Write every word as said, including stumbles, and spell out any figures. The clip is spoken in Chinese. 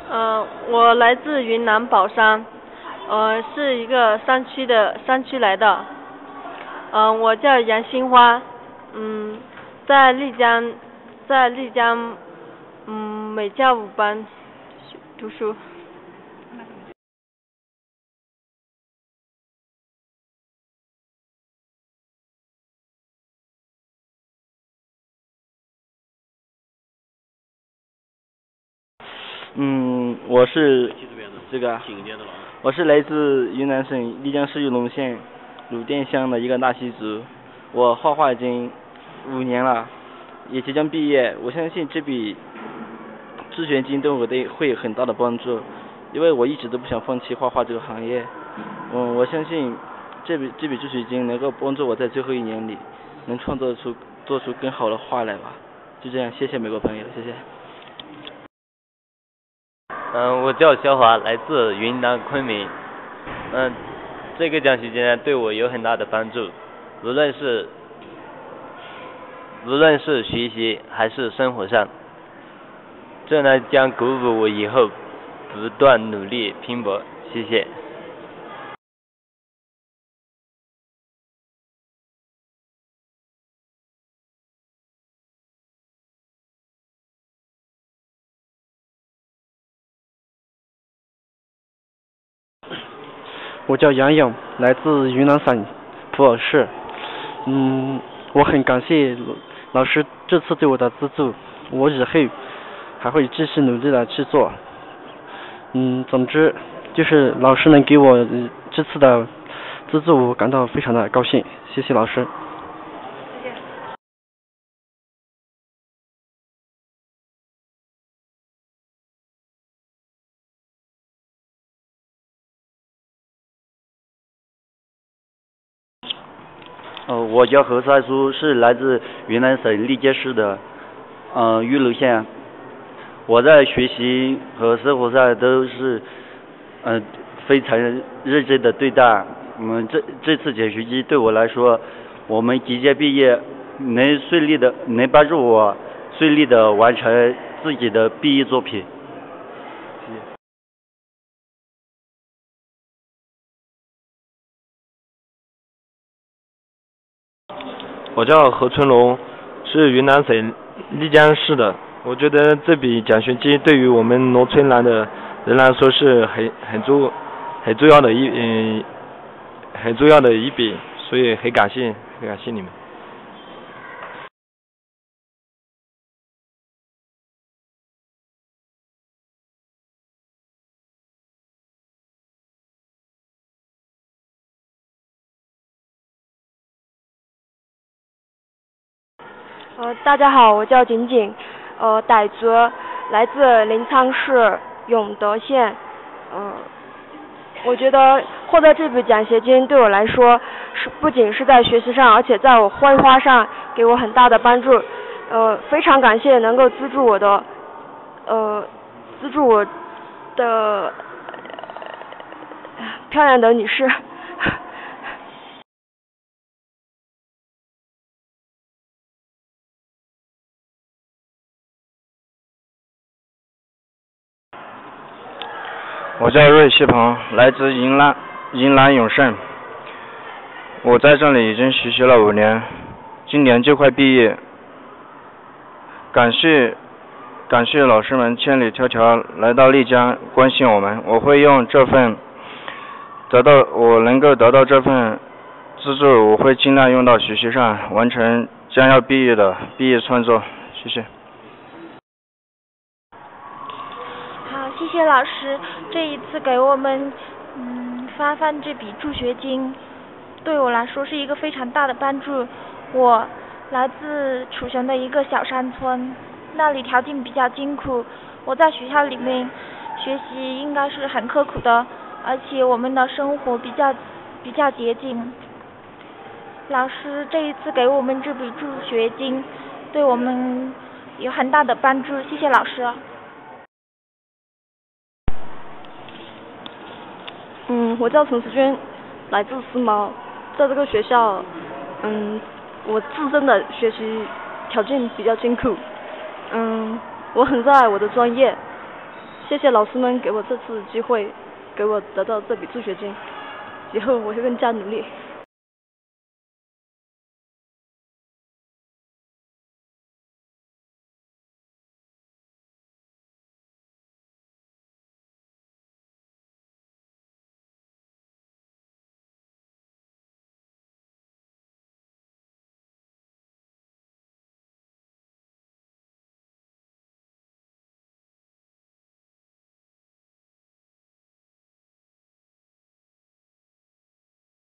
呃，我来自云南保山，呃，是一个山区的山区来的。嗯、呃，我叫杨新花，嗯，在丽江，在丽江，嗯，美教五班读书。 嗯，我是这个，我是来自云南省丽江市玉龙县鲁甸乡的一个纳西族，我画画已经五年了，也即将毕业。我相信这笔助学金对我的会有很大的帮助，因为我一直都不想放弃画画这个行业。嗯，我相信这笔这笔助学金能够帮助我在最后一年里能创作出做出更好的画来吧。就这样，谢谢美国朋友，谢谢。 嗯，我叫肖华，来自云南昆明。嗯，这个奖学金呢对我有很大的帮助，无论是无论是学习还是生活上，这呢将鼓舞我以后不断努力拼搏。谢谢。 我叫杨勇，来自云南省普洱市。嗯，我很感谢老师这次对我的资助，我以后还会继续努力的去做。嗯，总之就是老师能给我这次的资助，我感到非常的高兴，谢谢老师。 哦，我叫何赛书，是来自云南省丽江市的，嗯、呃，玉楼县。我在学习和生活上都是，嗯、呃，非常认真的对待。嗯，这这次奖学金对我来说，我们即将毕业，能顺利的能帮助我顺利的完成自己的毕业作品。 我叫何春龙，是云南省丽江市的。我觉得这笔奖学金对于我们农村来的人来说是很很重很重要的一嗯很重要的一笔，所以很感谢很感谢你们。 呃，大家好，我叫景景，呃，傣族，来自临沧市永德县。呃，我觉得获得这笔奖学金对我来说，是不仅是在学习上，而且在我绘画上给我很大的帮助。呃，非常感谢能够资助我的，呃，资助我的、呃、漂亮的女士。 我叫瑞希鹏，来自云南云南永胜。我在这里已经实习了五年，今年就快毕业。感谢感谢老师们千里迢迢来到丽江关心我们，我会用这份得到我能够得到这份资助，我会尽量用到学习上，完成将要毕业的毕业创作。谢谢。 好，谢谢老师，这一次给我们嗯发放这笔助学金，对我来说是一个非常大的帮助。我来自楚雄的一个小山村，那里条件比较艰苦，我在学校里面学习应该是很刻苦的，而且我们的生活比较比较节俭。老师这一次给我们这笔助学金，对我们有很大的帮助，谢谢老师。 嗯，我叫陈思娟，来自思茅，在这个学校，嗯，我自身的学习条件比较艰苦，嗯，我很热爱我的专业， 谢谢老师们给我这次机会，给我得到这笔助学金，以后我会更加努力。